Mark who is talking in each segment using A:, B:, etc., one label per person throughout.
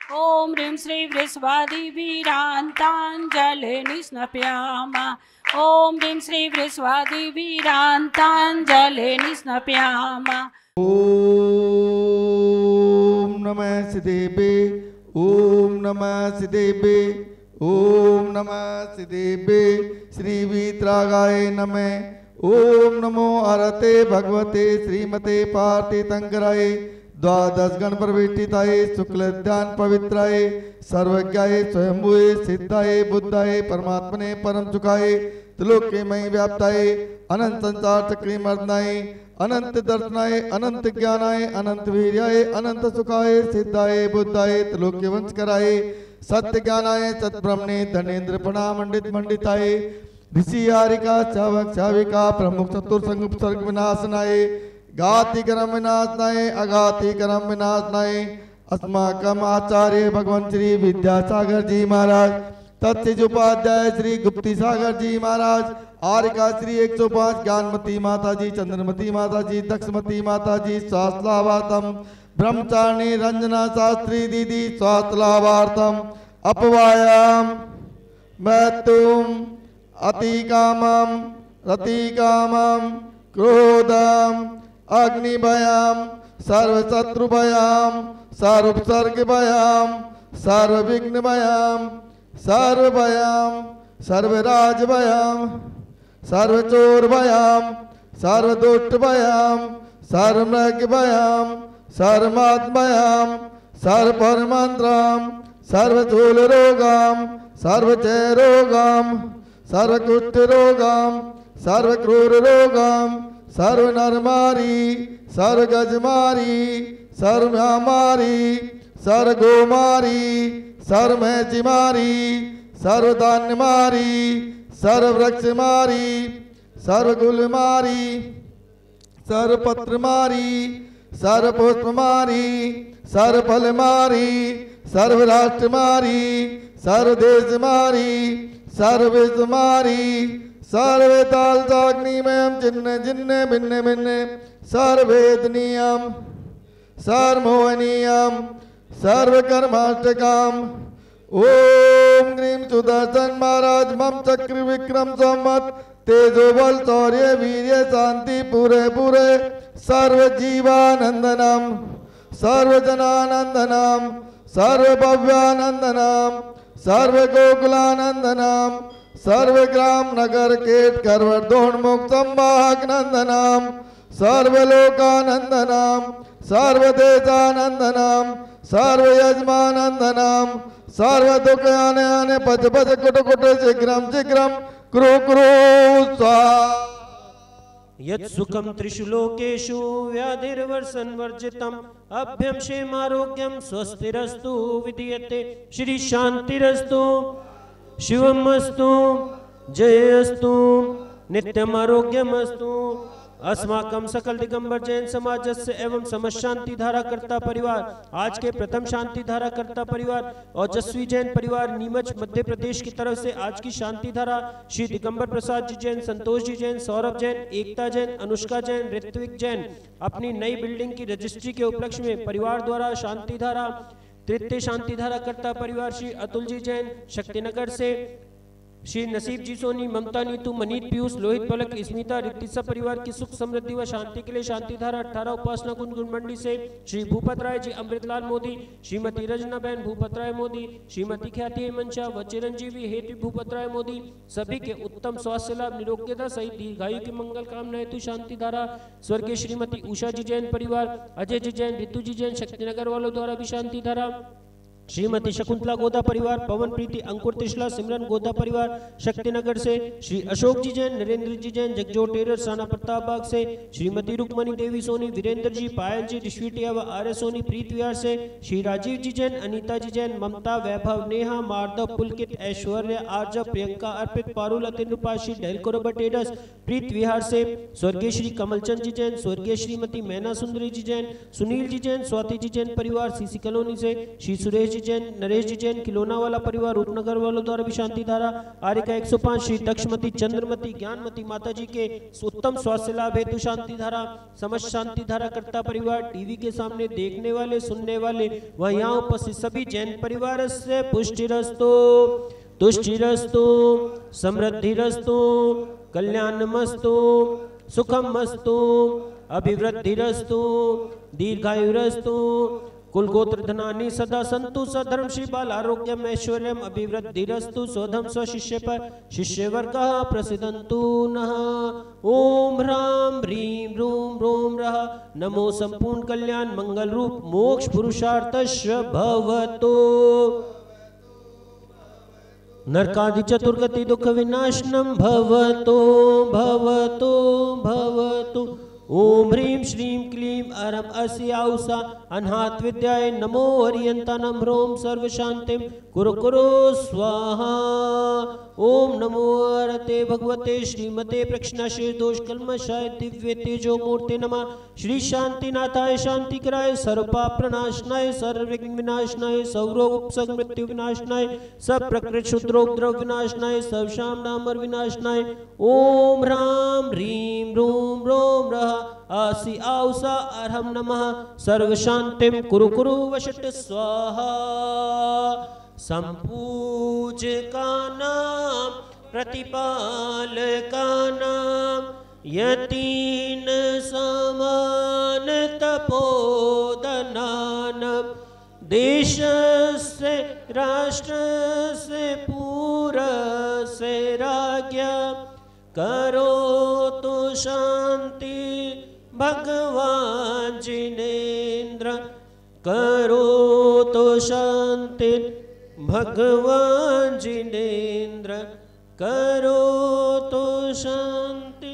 A: ओम ह्रीं श्री वृषभादिवीरान्ताञ्जलिर्निस्नपयामः। ओम ह्रीं श्री वृषभादिवीरान्ताञ्जलिर्निस्नपयामः।
B: ओम नमः सिद्धेभ्ये, ओम नमः सिद्धेभ्ये, ओम नमः सिद्धेभ्ये। श्री वीतरागाय नमः। ओम नमो हरते भगवते श्रीमते पार्थितंकराय द्वादश गण प्रविष्टिताय शुक्ल ध्यान पवित्राय सर्वज्ञाय स्वयंभुवे सिद्धाय बुद्धाय परमात्मने परम सुखाय त्रिलोक्यमय व्याप्ताय अनंत संसार चक्री मर्दनाय अनंत दर्शनाय अनंत ज्ञानाय अनंत वीर्याय अनंत सुखाय सिद्धाय बुद्धाय त्रिलोक्य वंश कराय सत्य ज्ञानाय सत्ब्रह्मणे धनेन्द्र प्रणामंडित मंडिताय ऋषि हारिका चावक चाविका प्रमुख चतुर्संग उपसर्ग विनाशनाय गाति कर्म विनाशनाय अगाति कर्म विनाशनाय अस्माकम आचार्य भगवान श्री विद्यासागर जी महाराज तत्सिज उपाध्याय श्री गुप्ती सागर जी महाराज आरिका श्री 105 ज्ञानमती माता जी चंद्रमती माता जी दक्षमती माता जी स्वास्थ्यलाभार्थम ब्रह्मचारिणी रंजना शास्त्री दीदी स्वास्थ्यलाभार्थम अपवायाम मैतुम अतिकामम रतिकामम क्रोधम अग्निभयाम सर्वशत्रुभयाम सर्वसर्गभयाम सर्वविघ्नभयाम सर्वभयाम सर्वराजभयाम सर्वचोरभयाम सर्वदुष्टभयाम सर्वमृगभयाम सर्वमात्मयाम सर्वपरमंत्रम सर्वचूलरोगाम सर्वचयरोगाम सर्वकुष्ठरोगाम सर्वक्रूररोगाम सर्वनरमारी सर्वगजमारी सर्वम्यामारी सर्वगोमारी सर्वमैचिमारी सर्वधान्यमारी सर्ववृक्षमारी सर्वगुलमारी सर्वपत्रमारी सर्वपुष्पमारी सर्वफलमारी सर्वराष्ट्रमारी सर्वदेशमारी सर्वविश्वमारी सर्वतालसाग्निमयम जिन्न जिन्न भिन्न भिन्न सर्ववेदनीयम सर्वमोहनीयम सर्वकर्माष्टकम। ओम ग्रीम सुदर्शन महाराज मम चक्र विक्रम संवत तेजो बल शौर्य वीर्य शांति पूरे पूरे सर्वजीवानंदनम सर्वजनानंदनम सर्वभव्यानंदनम सर्वगोकुलानंदनम सर्वग्राम नगर केट करवर्धोन्मुख संवाहक नंदनम सर्वलोकानंदनम सर्वदेशानंदनम सर्वयजमानंदनम सर्वदुख आने आने पच पच कुट कुट शीघ्रम शीघ्रम क्रू क्रू स्वाहा।
C: यत् सुखम त्रिषु लोकेषु व्याधिर्वर्षन् वर्जितम् अभ्यं क्षेमारोग्यं स्वस्तिरस्तु विधीयते। श्री शांतिरस्तु शिवमस्तु जयस्तु नित्यम आरोग्यमस्तु। अस्माकं सकल दिगंबर जैन समाजस्य एवं समस्त शांति धारा कर्ता परिवार आज के प्रथम शांति धारा कर्ता परिवार ओजस्वी जैन परिवार नीमच मध्य प्रदेश की तरफ से आज की शांति धारा श्री दिगंबर प्रसाद जी जैन, संतोष जी जैन, सौरभ जैन, एकता जैन, अनुष्का जैन, ऋत्विक जैन अपनी नई बिल्डिंग की रजिस्ट्री के उपलक्ष्य में परिवार द्वारा शांति धारा तृतीय शांति धारा कर्ता परिवार श्री अतुल जी जैन शक्तिनगर से, श्री नसीब जी सोनी, ममता नीतू, मनीत पीयूष, लोहित पलक, स्मिता, रितिसा परिवार की सुख समृद्धि व शांति के लिए शांति धारा 18 उपासना कुंज गुणमंडी से श्री भूपत राय जी, अमृतलाल मोदी, श्रीमती रजना बहन भूपत राय मोदी, श्रीमती ख्याति हेमंत शाह व चिरंजीवी हेतु भूपत राय मोदी सभी के उत्तम स्वास्थ्य लाभ निरोग्यता सहित दीर्घायु की मंगल कामना हेतु शांति धारा। स्वर्गीय श्रीमती उषा जी जैन परिवार, अजय जी जैन, ऋतु जी जैन शक्तिनगर वालों द्वारा भी शांति धारा। श्रीमती शकुंतला गोदा परिवार, पवन प्रीति, अंकुर त्रिशला, सिमरन गोदा परिवार शक्तिनगर से, श्री अशोक जी जैन, नरेंद्र जी जैन, जगजो टेलर साना प्रताप बाग से, श्रीमती रुक्मणी देवी सोनी, वीरेंद्र जी, पायल जी, ऋषविटिया व आर्य सोनी प्रीत विहार से, श्री राजीव जी जैन, अनीता जी जैन, ममता, वैभव, नेहा, मार्दव, पुलकित, ऐश्वर्य, आर्जव, प्रियंका, अर्पित, पारुल, अतिन रूपाशी, ढेलकोर बटेडस प्रीत विहार से, स्वर्गीय श्री कमलचंद जी जैन, स्वर्गीय श्रीमती मैना सुंदरी जी जैन, सुनील जी जैन, स्वाति जी जैन परिवार सीसी कॉलोनी से, श्री सुरेश जी जी जैन, नरेश जी जैन, खिलौना वाला परिवार, रूपनगर वालों द्वारा भी शांति धारा, आर्यका 105, श्री दक्षमती, चंद्रमती, ज्ञानमती माता जी के उत्तम स्वास्थ्य लाभ हेतु शांति धारा, समस्त शांति धारा करता परिवार, टीवी के सामने देखने वाले सुनने वाले व यहाँ उपस्थित सभी जैन परिवार से पुष्टिरस्तु, तुष्टिरस्तु, समृद्धिरस्तु, कल्याणमस्तु, सुखमस्तु, अभिवृद्धिरस्तु, दीर्घायुरस्तु, कुलगोत्र धनानि सदा संतु, सधर्म श्री बाल आरोग्यम ऐश्वर्यम अभिवृद्धिरस्तु, स्वधम स्वशिष्य पर शिष्य वर्गः प्रसिद्धन्तु नः। ओम ह्रां ह्रीं रूं रों रः नमो संपूर्ण कल्याण मंगल रूप मोक्ष पुरुषार्थस्य भवतु। नरकादि चतुर्गति दुख विनाशनम भवतु भवतु भवतु। ओम ह्रीं श्रीं क्लीं अरम अस्याउषा अनाथ विद्याय नमो हरियंतानं ह्रों सर्व शांतिं कुरु कुरु स्वाहा। ओम नमो हरते भगवते श्रीमते प्रक्षणाशे दोष कल्मषाय दिव्य तेजो मूर्ति नमः। श्री शांतिनाथाय शांतिकराय सर्वपाप प्रणाशनाय सर्वविघ्न विनाशनाय सर्वरोग उपसर्ग मृत्यु विनाशनाय सब प्रकृत शत्रुद्रोग द्रव विनाशनाय सब शाम नामर विनाशनाय। ओम ह्रां ह्रीं रूं रों रः आसि आउषा अर्हं नमः सर्व शांतिं कुरु कुरु वशट स्वाहा। संपूज्यका नाम प्रतिपालका नाम यतीन समान तपोदनानां देश से राष्ट्र से पूरा से राज्ञा करो तो शांति भगवान जिनेन्द्र करो तो शांति भगवान जिनेन्द्र करो तो शांति।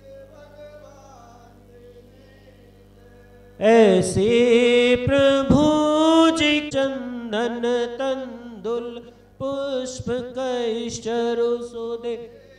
C: ऐसे प्रभु जी चंदन तंदुल पुष्प कैश्चरु सुदे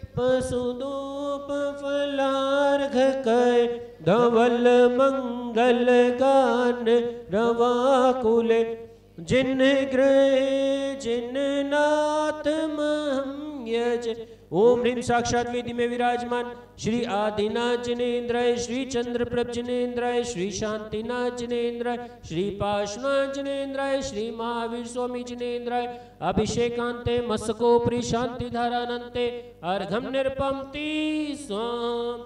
C: पशुदूप फलार्घ कै धवल मंगल गान रवाकुले जिन गृह जिन नाथ महं यज। ओम ह्रीं साक्षात वेदी में विराजमान श्री आदिनाथ जिनेन्द्राय श्री चंद्रप्रभ जिनेन्द्राय श्री शांतिनाथ जिनेन्द्राय श्री पार्श्वनाथ जिनेन्द्राय श्री महावीर स्वामी जिनेन्द्राय अभिषेकांते मस्तकोपरि शांति धारानंते अर्घम निरपम्ति स्वाम।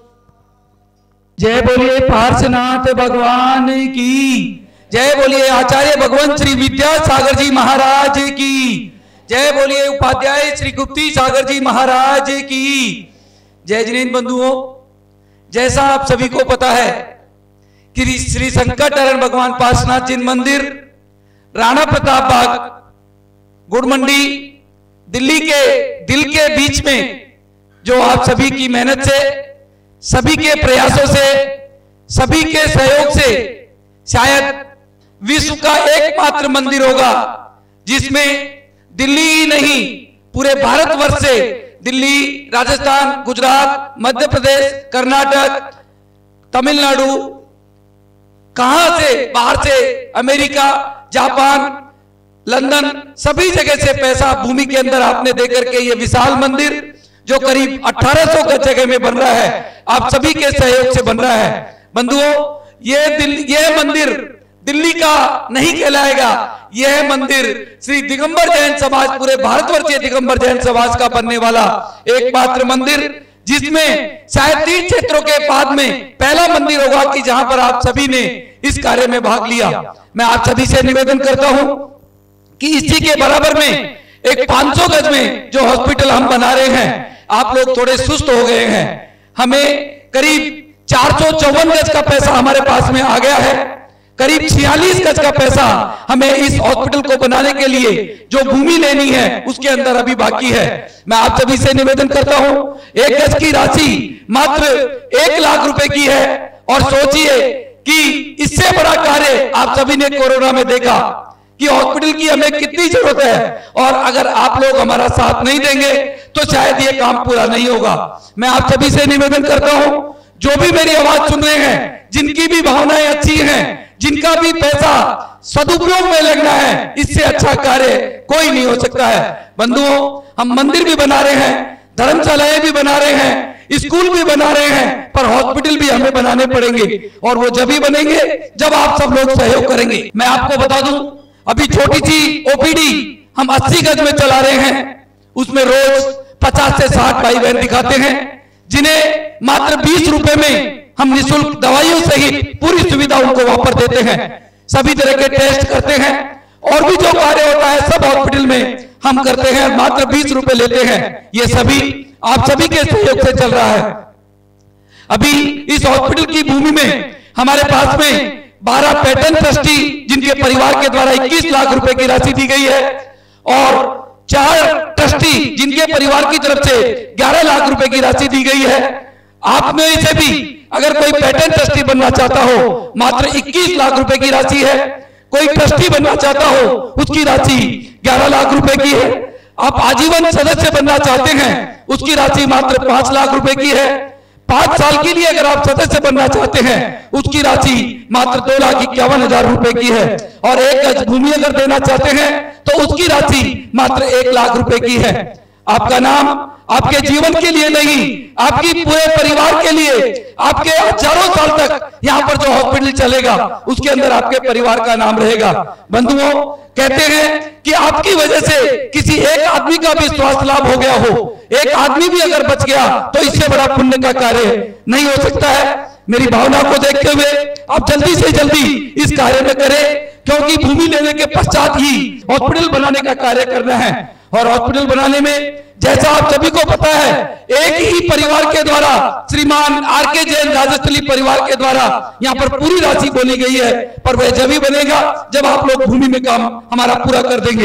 D: जय बोलिए पार्श्वनाथ भगवान की जय। बोलिए आचार्य भगवान श्री विद्यासागर जी महाराज की जय। बोलिए उपाध्याय श्री गुप्ती सागर जी महाराज की जय। जिनेन्द्र बंधुओं, जैसा आप सभी को पता है कि श्री संकटहरण भगवान पार्श्वनाथ जी मंदिर राणा प्रताप बाग गुड़ मंडी दिल्ली के दिल के बीच में, जो आप सभी की मेहनत से सभी के प्रयासों से सभी के सहयोग से शायद विश्व का एकमात्र मंदिर होगा जिसमें दिल्ली ही नहीं पूरे भारतवर्ष से, दिल्ली, राजस्थान, गुजरात, मध्य प्रदेश, कर्नाटक, तमिलनाडु, कहां से बाहर से अमेरिका, जापान, लंदन, सभी जगह से पैसा भूमि के अंदर आपने देकर के ये विशाल मंदिर जो करीब 1800 गज जगह में बन रहा है, आप सभी के सहयोग से बन रहा है। बंधुओं, ये मंदिर दिल्ली का नहीं कहलाएगा, यह मंदिर श्री दिगंबर जैन समाज, पूरे भारतवर्षीय दिगंबर जैन समाज का बनने वाला एकमात्र मंदिर, जिसमें शायद 3 क्षेत्रों के बाद में पहला मंदिर होगा कि जहां पर आप सभी ने इस कार्य में भाग लिया। मैं आप सभी से निवेदन करता हूं कि इसी के बराबर में एक 500 गज में जो हॉस्पिटल हम बना रहे हैं, आप लोग थोड़े सुस्त हो गए हैं। हमें करीब 454 गज का पैसा हमारे पास में आ गया है। करीब 46 गज का पैसा हमें इस हॉस्पिटल को बनाने के लिए जो भूमि लेनी है उसके अंदर अभी बाकी है। मैं आप सभी से निवेदन करता हूं, 1 गज की राशि मात्र 1 लाख रुपए की है। और सोचिए कि इससे बड़ा कार्य आप सभी ने कोरोना में देखा कि हॉस्पिटल की हमें कितनी जरूरत है, और अगर आप लोग हमारा साथ नहीं देंगे तो शायद ये काम पूरा नहीं होगा। मैं आप सभी से निवेदन करता हूं, जो भी मेरी आवाज सुन रहे हैं, जिनकी भी भावनाएं अच्छी हैं, जिनका भी पैसा सदुपयोग में लगना है, इससे अच्छा कार्य कोई नहीं हो सकता है। बंधुओं, हम मंदिर भी बना रहे हैं, धर्मशालाएं भी बना रहे हैं, स्कूल भी बना रहे हैं, पर हॉस्पिटल भी हमें बनाने पड़ेंगे और वो जब ही बनेंगे जब आप सब लोग सहयोग करेंगे। मैं आपको बता दूं, अभी छोटी सी ओपीडी हम 80 गज में चला रहे हैं, उसमें रोज 50 से 60 भाई बहन दिखाते हैं, जिन्हें मात्र 20 रुपए में हम निःशुल्क दवाइयों सहित पूरी सुविधा उनको वहां पर देते हैं। सभी तरह के टेस्ट करते हैं और भी जो कार्य होता है सब हॉस्पिटल में हम करते हैं, मात्र 20 रुपए लेते हैं। ये सभी आप सभी के सहयोग से चल रहा है। अभी इस हॉस्पिटल की भूमि में हमारे पास में 12 पैटर्न ट्रस्टी जिनके परिवार के द्वारा 21 लाख रुपए की राशि दी गई है और 4 ट्रस्टी जिनके परिवार की तरफ से 11 लाख रुपए की राशि दी गई है। आप में से भी अगर कोई पैटर्न ट्रस्टी बनना चाहता हो, मात्र 21 लाख रुपए की राशि है। कोई ट्रस्टी बनना चाहता हो, उसकी राशि 11 लाख रुपए की है। आप आजीवन सदस्य बनना चाहते हैं, उसकी राशि मात्र 5 लाख रुपए की है। 5 साल के लिए अगर आप सदस्य बनना चाहते हैं, उसकी राशि मात्र 2,51,000 रुपए की है। और 1 गज भूमि अगर देना चाहते हैं तो उसकी राशि मात्र 1 लाख रुपए की है। आपका नाम आपके जीवन के लिए नहीं, आपकी पूरे परिवार के लिए, आपके हजारों साल तक यहाँ पर जो हॉस्पिटल चलेगा उसके अंदर आपके परिवार का नाम रहेगा। बंधुओं, कहते हैं कि आपकी वजह से किसी एक आदमी का भी स्वास्थ्य लाभ हो गया हो, एक आदमी भी अगर बच गया तो इससे बड़ा पुण्य का कार्य नहीं हो सकता है। मेरी भावना को देखते हुए आप जल्दी से जल्दी इस कार्य में करें, क्योंकि भूमि लेने के पश्चात ही हॉस्पिटल बनाने का कार्य करना है। और हॉस्पिटल बनाने में जैसा आप सभी को पता है, एक ही परिवार के द्वारा, श्रीमान आर.के. जैन राजस्थली परिवार के द्वारा यहाँ पर पूरी राशि बोली गई है, पर वह जब ही बनेगा जब आप लोग भूमि में काम हमारा पूरा कर देंगे।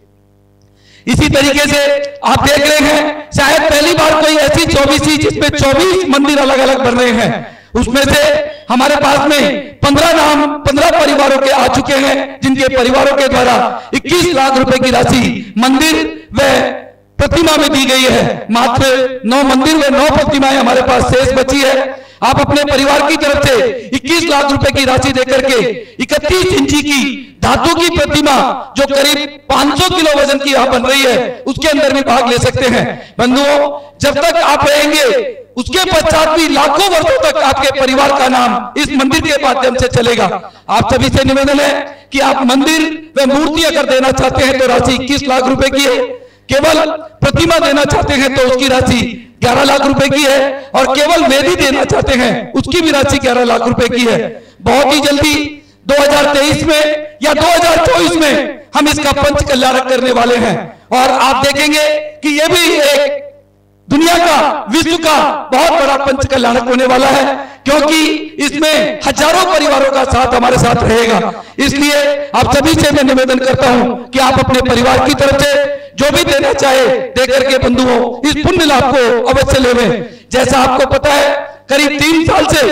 D: इसी तरीके से आप देख रहे हैं, शायद पहली बार कोई ऐसी 24 जिसमें 24 मंदिर अलग अलग बन रहे हैं। उसमें से हमारे पास में 15 परिवारों के आ चुके हैं, जिनके परिवारों के द्वारा 21 लाख रुपए की राशि मंदिर व प्रतिमा में दी गई है। मात्र 9 मंदिर व 9 प्रतिमाएं हमारे पास शेष बची है। आप अपने परिवार की तरफ से 21 लाख रुपए की राशि देकर के 31 इंची की धातु की प्रतिमा जो करीब 500 किलो वजन की यहाँ बन रही है, उसके अंदर भी भाग ले सकते हैं। बंधुओं, जब तक आप रहेंगे उसके पश्चात भी लाखों वर्षों तक आपके परिवार का नाम इस मंदिर के माध्यम से चलेगा। आप सभी से निवेदन है कि आप मंदिर व मूर्ति अगर देना चाहते हैं तो राशि 21 लाख रुपए की है। केवल प्रतिमा देना चाहते हैं तो उसकी राशि 11 लाख रुपए की है और केवल वेदी देना चाहते हैं उसकी भी राशि 11 लाख रुपए की है। बहुत ही जल्दी 2023 में या 2024 में हम इसका पंच कल्याणक करने वाले हैं और आप देखेंगे कि यह भी एक दुनिया का, विश्व का बहुत बड़ा पंच कल्याणक होने वाला है, क्योंकि इसमें हजारों परिवारों का साथ हमारे साथ रहेगा। इसलिए आप सभी से मैं निवेदन करता हूं कि आप अपने परिवार की तरफ से जो भी देना चाहे दे करके बंधुओं इस पुण्य लाभ को अवश्य लेवें। जैसा आपको पता है, करीब 3 साल से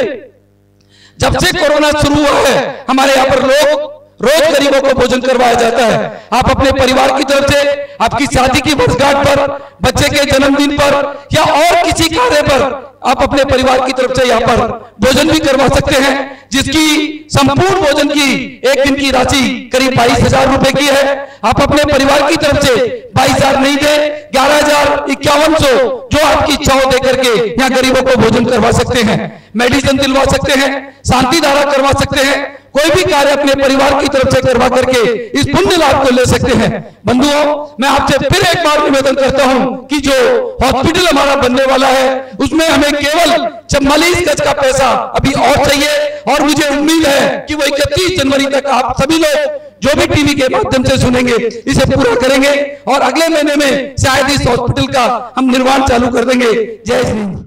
D: जब से कोरोना शुरू हुआ है, हमारे यहाँ पर रोज गरीबों को भोजन करवाया जाता है। आप अपने परिवार की तरफ से आपकी शादी की वर्षगांठ पर, बच्चे के जन्मदिन पर या और किसी कार्य पर आप अपने परिवार की तरफ से यहाँ पर भोजन भी करवा सकते हैं, जिसकी संपूर्ण भोजन की एक दिन की राशि करीब 22,000 रुपए की है। आप अपने परिवार की तरफ से 22,000 नहीं दे, 11,5100 जो आपकी इच्छा हो दे करके यहाँ गरीबों को भोजन करवा सकते हैं, मेडिसिन दिलवा सकते हैं, शांति धारा करवा सकते हैं, कोई भी कार्य अपने परिवार की तरफ से करवा करके इस पुण्य लाभ को ले सकते हैं। बंधुओं, मैं आपसे फिर एक बार निवेदन करता हूं कि जो हॉस्पिटल हमारा बनने वाला है उसमें हमें केवल 44 गज का पैसा अभी और चाहिए और मुझे उम्मीद है कि वो 31 जनवरी तक आप सभी लोग जो भी टीवी के माध्यम से सुनेंगे इसे पूरा करेंगे और अगले महीने में शायद इस हॉस्पिटल का हम निर्माण चालू कर देंगे। जय श्री।